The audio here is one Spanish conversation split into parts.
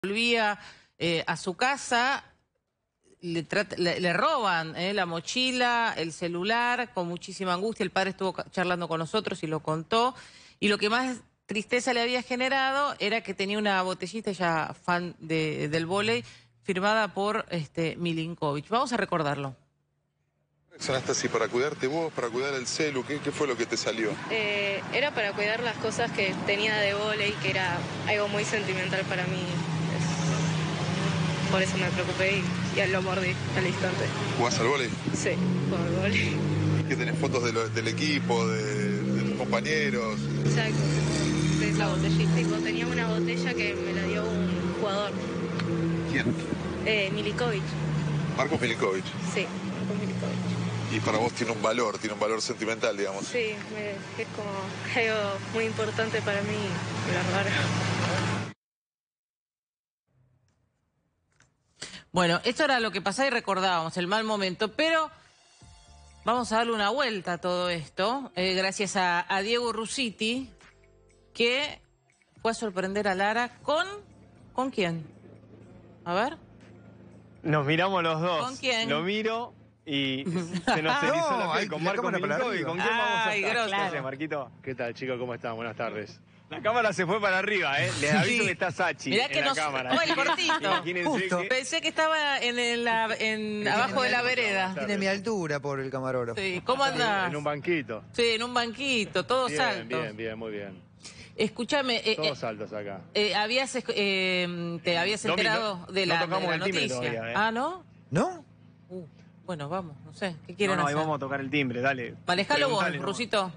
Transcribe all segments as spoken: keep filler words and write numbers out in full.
volvía eh, a su casa, le, le, le roban eh, la mochila, el celular, con muchísima angustia. El padre estuvo charlando con nosotros y lo contó. Y lo que más tristeza le había generado era que tenía una botellita, ya fan de, del vóley, firmada por este, Milinkovic. Vamos a recordarlo. ¿Reaccionaste así para cuidarte vos, para cuidar el celu? ¿Qué, qué fue lo que te salió? Eh, era para cuidar las cosas que tenía de vóley, que era algo muy sentimental para mí. Es... Por eso me preocupé y, y lo mordí al instante. ¿Jugás al vóley? Sí, juego al vóley. ¿Que tenés fotos de lo, del equipo, de, de tus compañeros? Exacto, de esa botellita. Tipo, tenía una botella que me la dio un jugador. ¿Quién? Eh, Milinkovic. Marcos Milinkovic. Sí, Marcos Milinkovic. Y para vos tiene un valor, tiene un valor sentimental, digamos. Sí, me, es como algo muy importante para mí, la verdad. Bueno, esto era lo que pasaba y recordábamos, el mal momento, pero vamos a darle una vuelta a todo esto, eh, gracias a, a Diego Rusiti, que fue a sorprender a Lara con... ¿Con quién? A ver. Nos miramos los dos. ¿Con quién? Lo miro y se nos erizó la piel con Marcos Milinkovic. ¿Con quién vamos a estar? Gracias, Marquito. ¿Qué tal, chicos? ¿Cómo están? Buenas tardes. La cámara se fue para arriba, ¿eh? Les aviso Sí. que está Sachi Mirá en que la nos... cámara. Oh, el cortito. Imagínense que... Pensé que estaba en, el, en abajo de la vereda. Tiene mi altura por el camarógrafo. Sí. ¿Cómo andás? En un banquito. Sí, en un banquito, todos Bien, altos. bien, bien, muy bien. Escúchame, eh, Todos altos acá. eh, habías, eh, te habías Domi, enterado no- de no la, tocamos de la el timbre noticia. todavía, ¿eh? Ah, ¿no? ¿No? Uh, bueno, vamos, no sé, ¿qué No, quieren no, ahí hacer? vamos a tocar el timbre, dale. Manejalo vos, Preguntale nomás. Rusito.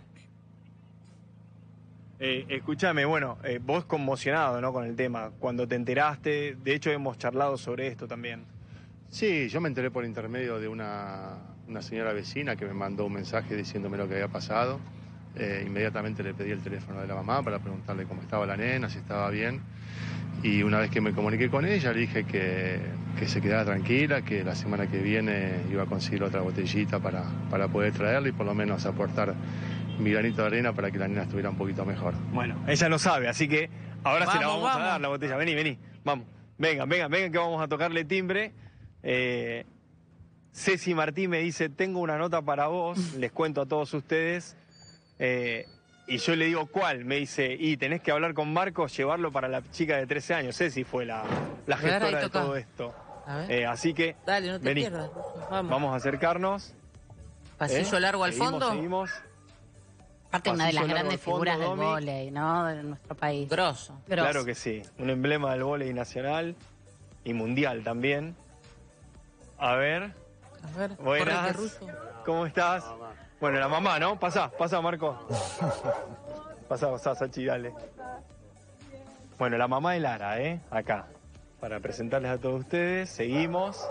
Eh, escúchame, bueno, eh, vos conmocionado, ¿no? Con el tema. Cuando te enteraste, de hecho hemos charlado sobre esto también. Sí, yo me enteré por intermedio de una, una señora vecina que me mandó un mensaje diciéndome lo que había pasado. Eh, inmediatamente le pedí el teléfono de la mamá para preguntarle cómo estaba la nena, si estaba bien. Y una vez que me comuniqué con ella, le dije que, que se quedara tranquila, que la semana que viene iba a conseguir otra botellita para, para poder traerla y por lo menos aportar mi granito de arena para que la nena estuviera un poquito mejor. Bueno, ella lo sabe, así que ahora se la Vamos, vamos, vamos. a dar la botella. Vení, vení, vamos. Vengan, vengan, vengan que vamos a tocarle timbre. Eh, Ceci Martí me dice, tengo una nota para vos, les cuento a todos ustedes. Eh, y yo le digo, ¿cuál? Me dice, y tenés que hablar con Marcos, llevarlo para la chica de trece años. Ceci fue la, la Claro, ahí gestora de toca. todo esto. A ver. Eh, así que, Dale, no te vení. pierdas. Vamos. Vamos a acercarnos. Pasillo ¿eh? largo al Seguimos, fondo. Seguimos. Aparte una de las Pasillo largo grandes al fondo, figuras del Domi. vóley, ¿no? De nuestro país. Grosso. Grosso. Claro que sí, un emblema del vóley nacional y mundial también. A ver, A ver, buenas. correte, Ruso. ¿Cómo estás? Bueno, la mamá, ¿no? Pasá, pasá, Marco. Pasá, pasá, Sachi, dale. Bueno, la mamá de Lara, ¿eh? Acá, para presentarles a todos ustedes. Seguimos.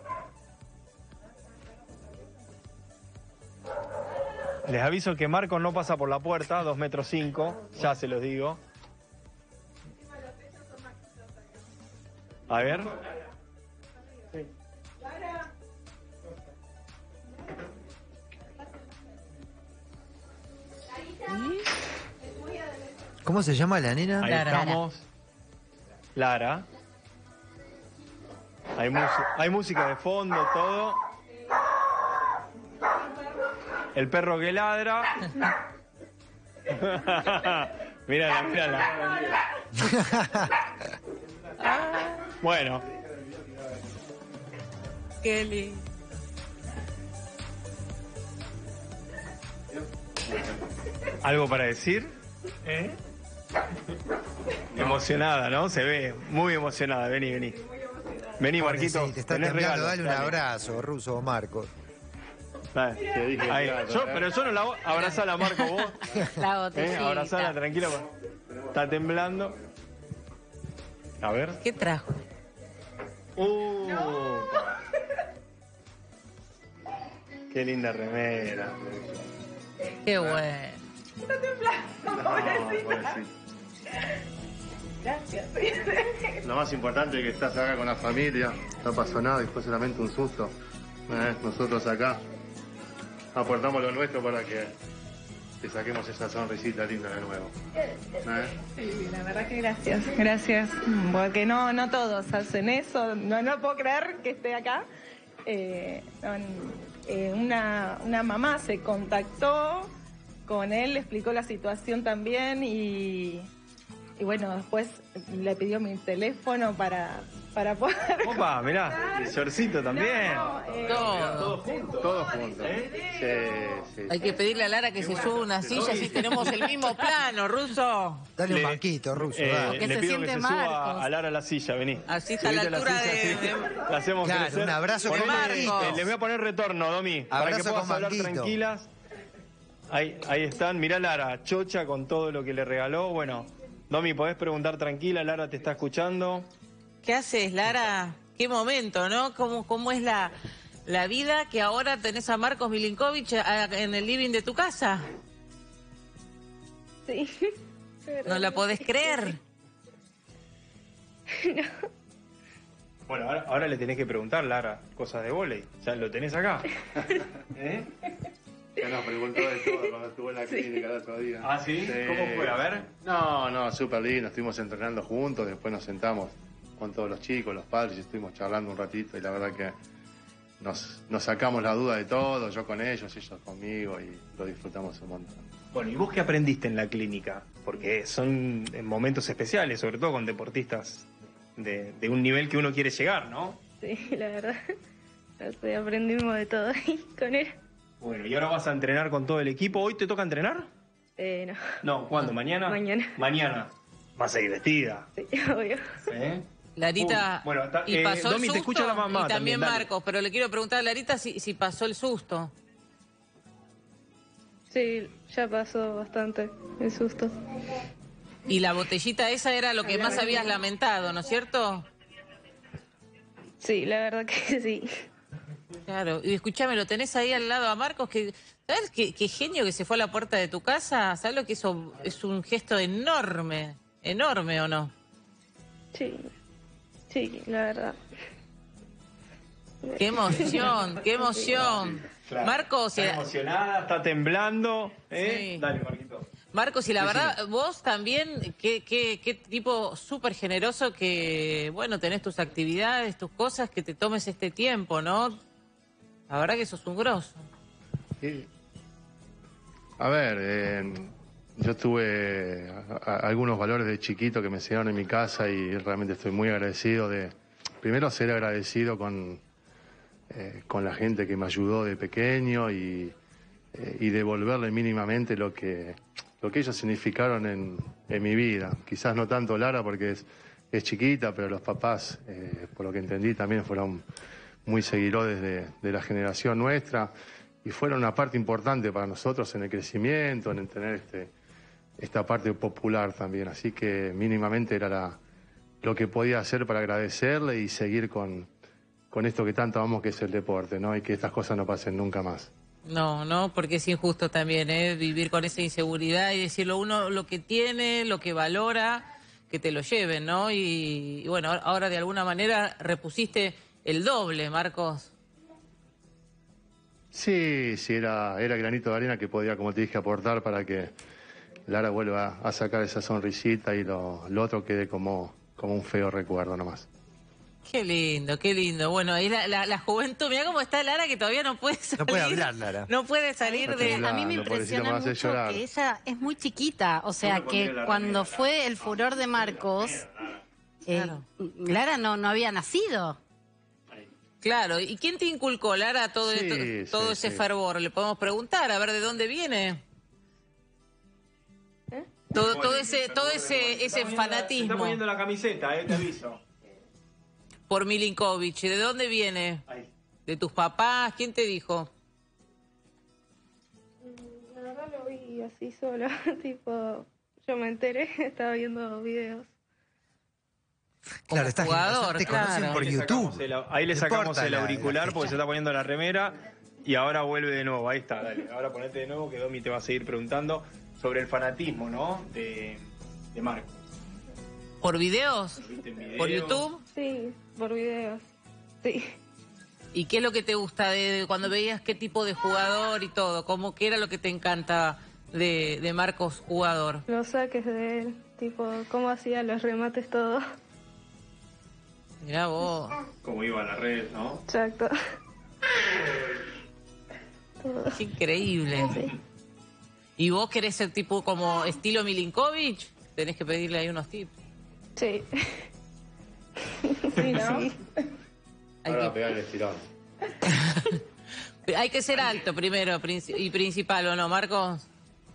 Les aviso que Marcos no pasa por la puerta, dos metros cinco, ya se los digo. A ver. ¿Cómo se llama la nena? Ahí Lara. estamos. Lara. Hay, mus- hay música de fondo, todo. El perro que ladra. Mírala, mírala. Bueno, Qué lindo. ¿algo para decir? ¿Eh? Emocionada, ¿no? Se ve muy emocionada. Vení, vení. Vení, Marquito. Sí, te está tenés temblando, regalo. dale un Dale. abrazo, Ruso o Marcos. Dale. Te dije Ahí. claro, Yo, ¿eh? pero yo no la voy- abrazala, Marco, vos. La ¿Eh? botellita. Abrazala, tranquila. Está temblando. A ver. ¿Qué trajo? Uh. Qué linda remera. Qué bueno. No, pobrecito. Gracias. Lo más importante es que estás acá con la familia, no pasó nada y fue solamente un susto. Eh, Nosotros acá aportamos lo nuestro para que te saquemos esa sonrisita linda de nuevo. ¿Eh? Sí, la verdad que gracias, gracias, porque no, no todos hacen eso, no, no puedo creer que esté acá. Eh, eh, una, una mamá se contactó con él, le explicó la situación también y, y bueno, después le pidió mi teléfono para, para poder... Opa, mirá, el shortcito también. No, eh, Todo. Todos juntos. Todos juntos. Sí, sí, Hay que pedirle a Lara que se suba una silla, así tenemos el mismo plano, Ruso. Dale un Le- banquito, Ruso. Eh, dale. Que le se pido que siente se suba Marcos. a Lara a la silla, vení. Así está a la Subite altura silla, de- sí. de- La hacemos Claro, crecer. un abrazo con Ponele- Marcos. eh, les voy a poner retorno, Domi, para que Abrazo puedas con hablar banquito. tranquilas. Ahí, ahí están, mirá Lara, chocha con todo lo que le regaló. Bueno, Domi, podés preguntar tranquila, Lara te está escuchando. ¿Qué haces, Lara? Qué momento, ¿no? ¿Cómo, cómo es la, la vida que ahora tenés a Marcos Milinkovic a- en el living de tu casa? Sí. ¿No la podés creer? Bueno, ahora, ahora le tenés que preguntar, Lara, cosas de vóley. Ya lo tenés acá. ¿Eh? Ya nos preguntó de todo cuando estuvo en la clínica el otro día. ¿Ah, sí? ¿Cómo fue? A ver. No, no, súper lindo. Estuvimos entrenando juntos, después nos sentamos con todos los chicos, los padres, y estuvimos charlando un ratito y la verdad que nos, nos sacamos la duda de todo, yo con ellos, ellos conmigo y lo disfrutamos un montón. Bueno, ¿y vos qué aprendiste en la clínica? Porque son momentos especiales, sobre todo con deportistas de, de un nivel que uno quiere llegar, ¿no? Sí, la verdad. No sé, aprendimos de todo ahí con él. Bueno, y ahora vas a entrenar con todo el equipo. ¿Hoy te toca entrenar? Eh, no. No, ¿cuándo? ¿Mañana? Mañana. Mañana. Vas a ir vestida. Sí, obvio. ¿Eh? Larita, Uh, bueno, está- y eh, pasó el Domi, te susto, escucha la mamá y también, también, dale. Marcos, pero le quiero preguntar a Larita si, si pasó el susto. Sí, ya pasó bastante el susto. Y la botellita esa era lo que más habías lamentado, ¿no es cierto? Sí, la verdad que sí. Claro, y escúchame, lo tenés ahí al lado a Marcos, que ¿sabes qué, qué genio que se fue a la puerta de tu casa? ¿Sabes lo que eso es un gesto enorme? ¿Enorme o no? Sí, sí, la verdad. ¡Qué emoción, qué emoción! Claro. Marcos, Está y- emocionada, está temblando. ¿eh? Sí. Dale, Marquito. Marcos, y la Sí, verdad, vos también, qué, qué, qué tipo súper generoso que, bueno, tenés tus actividades, tus cosas, que te tomes este tiempo, ¿no? La verdad que sos un grosso. Y, a ver, eh, yo tuve a- a- algunos valores de chiquito que me enseñaron en mi casa y realmente estoy muy agradecido de, primero ser agradecido con, eh, con la gente que me ayudó de pequeño y, eh, y devolverle mínimamente lo que, lo que ellos significaron en, en mi vida. Quizás no tanto Lara porque es, es chiquita, pero los papás, eh, por lo que entendí, también fueron muy seguidores de, de la generación nuestra y fueron una parte importante para nosotros en el crecimiento, en tener este, esta parte popular también. Así que mínimamente era la, lo que podía hacer para agradecerle y seguir con, con esto que tanto amamos, que es el deporte, ¿no? Y que estas cosas no pasen nunca más. No, no, porque es injusto también, ¿eh? Vivir con esa inseguridad y decirlo uno lo que tiene, lo que valora, que te lo lleven, ¿no? Y, y bueno, ahora de alguna manera repusiste el doble, Marcos. Sí, sí, era, era granito de arena que podía, como te dije, aportar para que Lara vuelva a sacar esa sonrisita y lo, lo otro quede como, como un feo recuerdo nomás. Qué lindo, qué lindo. Bueno, ahí la, la, la juventud, mira cómo está Lara, que todavía no puede salir. No puede hablar, Lara. No puede salir No de... tiene A mí me Llorando, pobrecito, impresiona me hace mucho llorar. que ella es muy chiquita, o sea me pondría que la cuando remera, fue el furor de Marcos, eh, Claro. Lara no, no había nacido. Claro, ¿y quién te inculcó, Lara, todo, Sí, esto- todo sí, ese sí. fervor? Le podemos preguntar, a ver de dónde viene. ¿Eh? Todo, todo ese, todo ese, ese Está fanatismo poniendo la camiseta, eh, te aviso. por Milinkovic. ¿De dónde viene? Ahí. ¿De tus papás? ¿Quién te dijo? La verdad lo vi así sola, tipo, yo me enteré, estaba viendo videos. Claro, esta jugador, generación te conocen claro. por Ahí le YouTube. sacamos el- ahí le No sacamos importa el la- la auricular fecha. porque se está poniendo la remera y ahora vuelve de nuevo. Ahí está, dale. Ahora ponete de nuevo que Domi te va a seguir preguntando sobre el fanatismo, ¿no? De, de Marco. ¿Por videos? ¿Viste en video? ¿Por YouTube? Sí, por videos. Sí. ¿Y qué es lo que te gusta de, de cuando veías qué tipo de jugador y todo? ¿Cómo, qué era lo que te encanta de, de Marcos jugador? Los saques de él, tipo, cómo hacía los remates, todo. Mirá vos. Como iba a la red, ¿no? Exacto. Qué increíble. Sí. ¿Y vos querés ser tipo como estilo Milinkovic? Tenés que pedirle ahí unos tips. Sí. Sí, ¿no? Sí. Hay Ahora que, pegar el estirón. hay que ser alto primero princi- y principal, ¿o no, Marcos?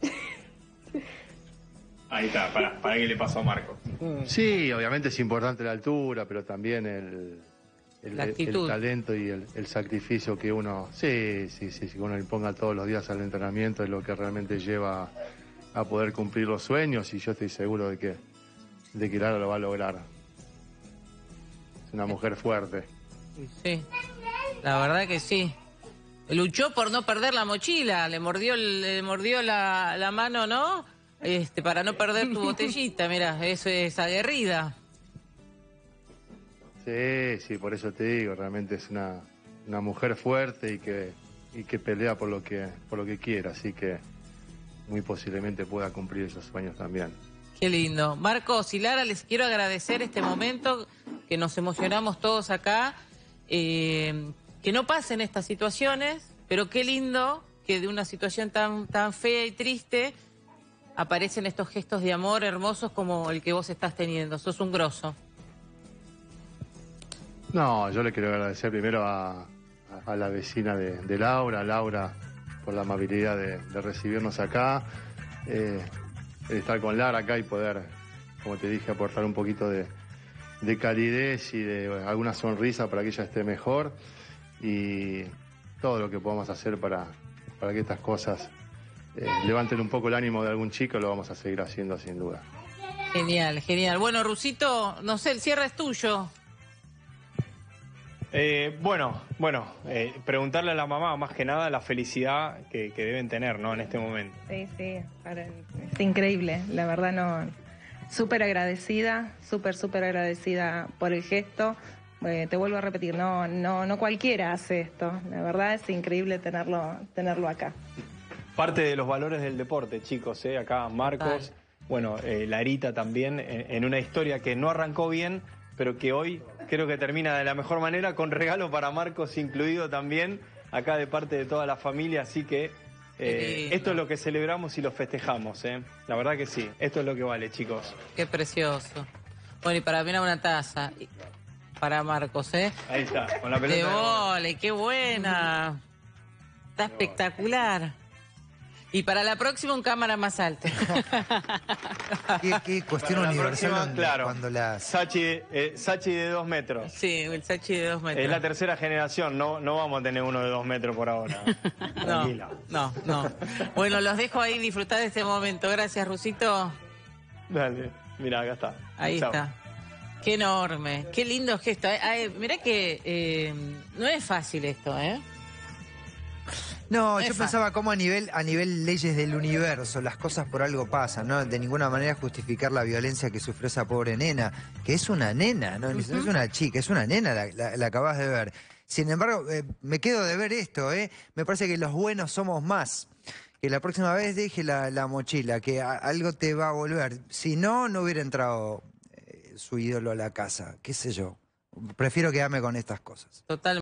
Ahí está, para, para qué le pasó a Marcos. Sí, obviamente es importante la altura, pero también el, el, La el actitud. talento y el, el sacrificio que uno, sí, sí, sí, sí, que uno le ponga todos los días al entrenamiento es lo que realmente lleva a poder cumplir los sueños, y yo estoy seguro de que, de que Lara lo va a lograr. Es una mujer fuerte. Sí, la verdad que sí. Luchó por no perder la mochila, le mordió, el- le mordió la, la mano, ¿no? Este, para no perder tu botellita, mira, eso es aguerrida. Sí, sí, por eso te digo, realmente es una, una mujer fuerte y que, y que pelea por lo que, por lo que quiera, así que muy posiblemente pueda cumplir esos sueños también. Qué lindo. Marcos y Lara, les quiero agradecer este momento, que nos emocionamos todos acá, eh, que no pasen estas situaciones, pero qué lindo que de una situación tan, tan fea y triste aparecen estos gestos de amor hermosos como el que vos estás teniendo. Sos un grosso. No, yo le quiero agradecer primero a, a la vecina de, de Laura, Laura, por la amabilidad de, de recibirnos acá, eh, el estar con Lara acá y poder, como te dije, aportar un poquito de, de calidez y de bueno, alguna sonrisa para que ella esté mejor, y todo lo que podamos hacer para, para que estas cosas eh, levanten un poco el ánimo de algún chico, lo vamos a seguir haciendo sin duda. Genial, genial. Bueno, Rusito, no sé, el cierre es tuyo. Eh, bueno, bueno, eh, preguntarle a la mamá más que nada la felicidad que, que deben tener, ¿no? En este momento. Sí, sí, para- es increíble, la verdad no, súper agradecida, súper, súper agradecida por el gesto. Eh, te vuelvo a repetir, no, no, no cualquiera hace esto, la verdad es increíble tenerlo, tenerlo acá. Parte de los valores del deporte, chicos, ¿eh? Acá Marcos, Total. bueno, eh, Larita también, en, en una historia que no arrancó bien, pero que hoy creo que termina de la mejor manera, con regalo para Marcos incluido también, acá de parte de toda la familia, así que eh, Qué lindo. esto es lo que celebramos y lo festejamos, ¿eh? La verdad que sí, esto es lo que vale, chicos. Qué precioso. Bueno, y para mí era una taza. Y- Para Marcos, ¿eh? Ahí está, con la De pelota. de gol. vole, qué buena. Está espectacular. Y para la próxima un cámara más alto. Qué, qué cuestión Para la universal próxima, donde- claro. cuando las... Sachi, eh, Sachi de dos metros. Sí, el Sachi de dos metros. Es la tercera generación, no, no vamos a tener uno de dos metros por ahora. No, Tranquila. no, no. Bueno, los dejo ahí disfrutar de este momento. Gracias, Rusito. Dale, mira, acá está. Ahí Chao. está. Qué enorme, qué lindo gesto. Ay, ay, mirá que eh, no es fácil esto, ¿eh? No, Es yo fácil. pensaba cómo a nivel, a nivel leyes del universo, las cosas por algo pasan, ¿no? De ninguna manera justificar la violencia que sufrió esa pobre nena, que es una nena, no, no es una chica, es una nena, la, la- la acabas de ver. Sin embargo, eh, me quedo de ver esto, ¿eh? Me parece que los buenos somos más. Que la próxima vez deje la, la mochila, que a- algo te va a volver. Si no, no hubiera entrado eh, su ídolo a la casa, qué sé yo. Prefiero quedarme con estas cosas. Total.